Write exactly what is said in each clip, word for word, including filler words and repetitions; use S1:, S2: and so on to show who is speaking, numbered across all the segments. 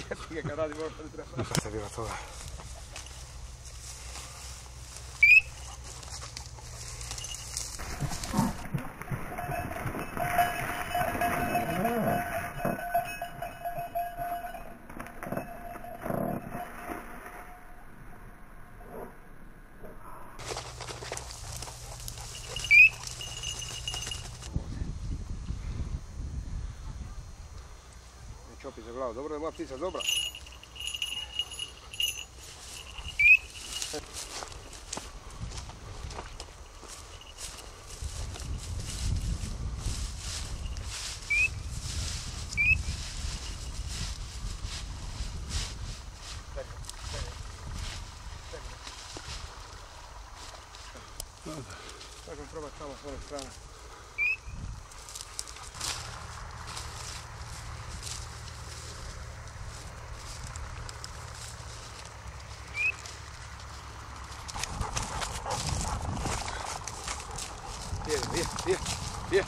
S1: Che carati porta di tre.
S2: Questa è arrivata ora.
S1: Čopi za glavu, dobro da je moja ptica dobra. Sad ćemo probati tamo s ove strane. Vije, vije, vije, vije.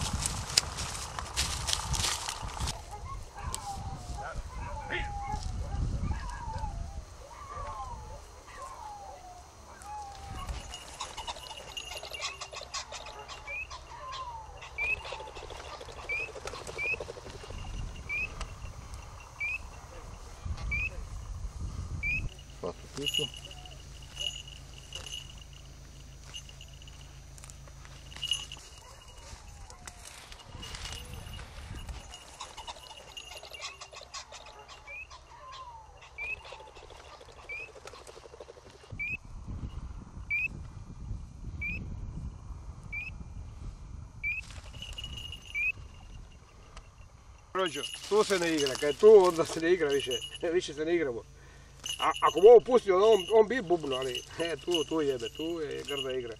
S2: Fatto tutto.
S1: Rođo, tu se ne igra, kad je tu onda se ne igra više, više se ne igramo. A, ako mu ovo pustio, on, on bi bubno, ali e, tu, tu jebe, tu je grda igra.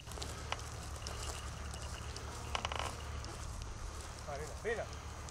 S1: Marina, Marina.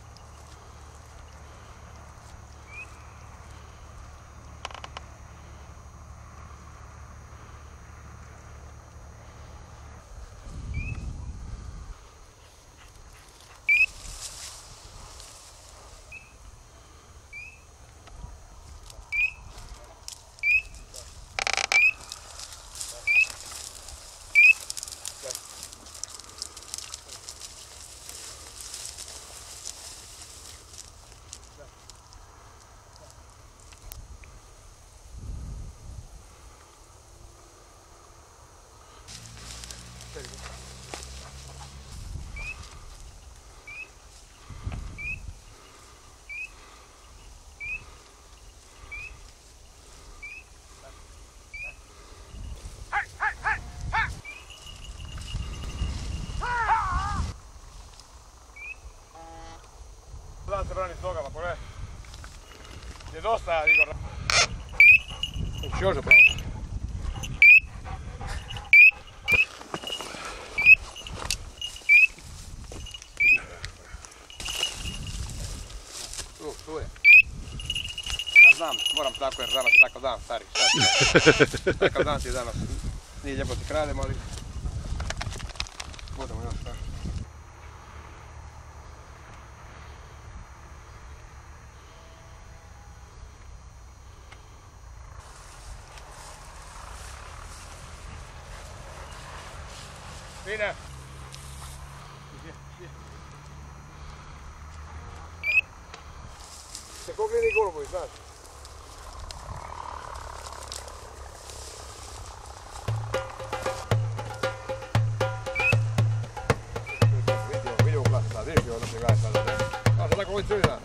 S1: Da se brani s nogama, pogledaj. Je dosta, Igor. Hoćeš još zapravo? Tu, tu je. Ja znam, moram tako jer danas je takav dan, stari. Takav dan ti je danas. Nije lijepo ti krademo, ali... Budemo još tako. Fine! Se ko gledi golubovi, znaš? Vidio, vidio glas sad, vidiš li ono se gledaj sada, ne? Znaš, sad tako ovaj cijeli dan.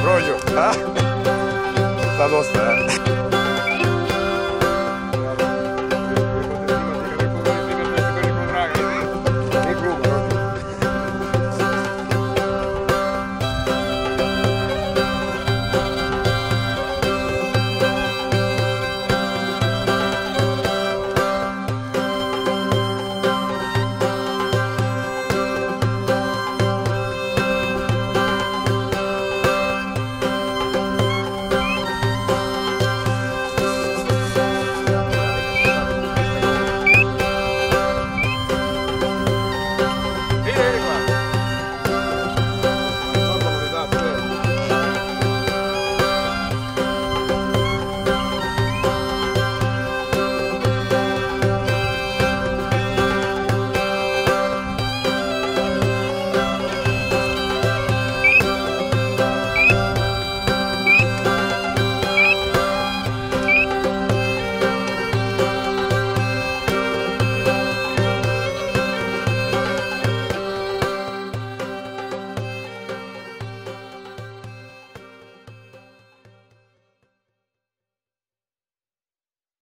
S2: prođu, a? Sad dosta, a?